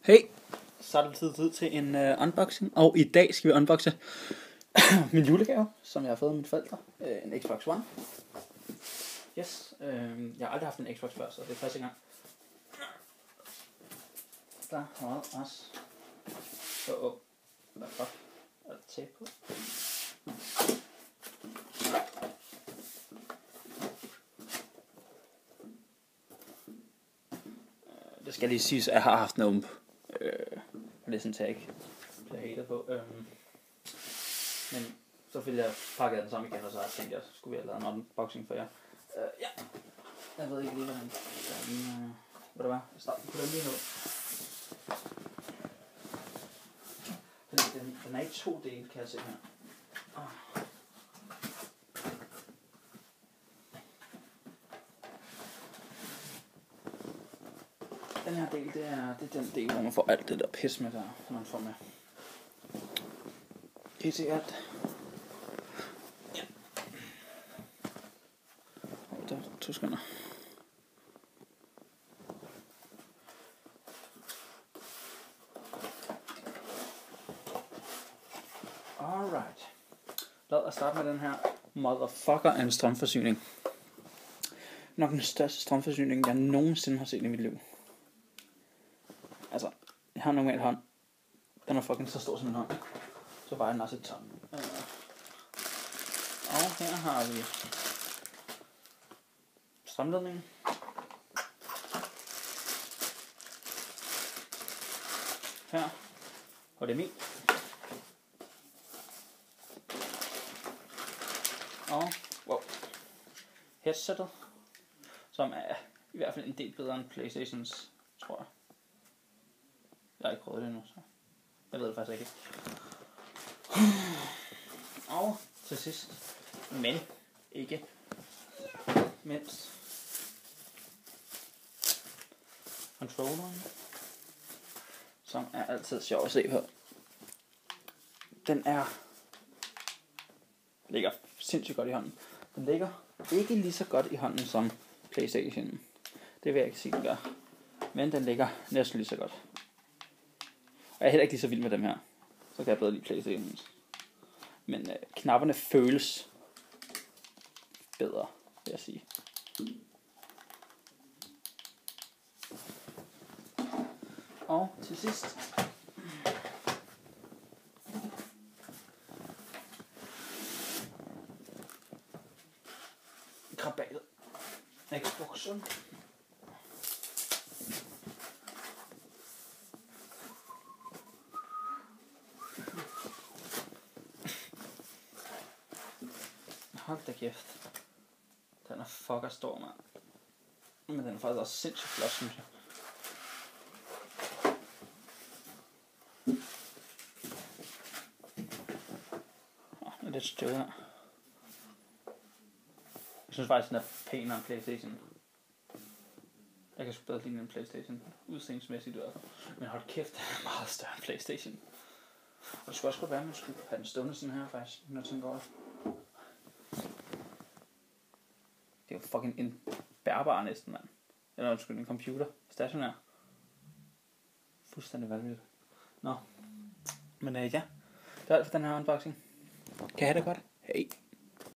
Hey, så er det tid til en unboxing, og i dag skal vi unboxe min julegave, som jeg har fået af mine forældre, en Xbox One. Yes, jeg har aldrig haft en Xbox før, så det er første gang. Der har også. Hvad fuck? Er der tape på? Det skal lige siges, at jeg har haft en ump. Det er sådan, at jeg ikke bliver hater på. Men så ville jeg pakke den sammen igen, og så tænkte jeg, skulle vi have lavet en unboxing for jer. Ja, jeg ved ikke lige, hvordan hvad det var. Jeg starter på den lige nu. Den er i 2 dele, kan jeg se her. Den her del, det er den del, hvor man får alt det der pis med, der man får med. Kan I se alt? Ja. Der er 2 sekunder. Alright. Lad os starte med den her motherfucker af en strømforsyning. Nok den største strømforsyning, jeg nogensinde har set i mit liv. Altså, jeg har en normal hånd. Den er fucking så stor som en hånd. Så vejer den også et ton. Og her har vi strømledningen. Her HDMI. Og headsetet, som er i hvert fald en del bedre end PlayStations, tror jeg. Jeg har ikke prøvet det endnu, så jeg ved det faktisk ikke. Og til sidst, men ikke mindst, controlleren, som er altid sjov at se på. Den ligger sindssygt godt i hånden. Den ligger ikke lige så godt i hånden som PlayStation. Det vil jeg ikke sige, den gør. Men den ligger næsten lige så godt. Og jeg er heller ikke lige så vild med dem her. Så kan jeg bedre lide PlayStation. Men knapperne føles bedre, vil jeg sige. Og til sidst. Krabatet. Xboxen. Hold da kæft. Den er fucker stor, mand. Men den er faktisk også sindssygt flot, synes jeg. Den er lidt stød her. Jeg synes faktisk, den er pænere end PlayStation. Jeg kan sgu bedre lide en PlayStation. Udseendsmæssigt i hvert fald. Men hold kæft, den er meget større end PlayStation. Og det skulle også godt være, at man skulle have den stående sådan her faktisk, når den går. Det er jo fucking en bærbar næsten, mand. Eller undskyld, en computer. Stationær. Fuldstændig vanvittigt. Nå. Men ja. Det er alt for den her unboxing. Kan I have det godt? Hej.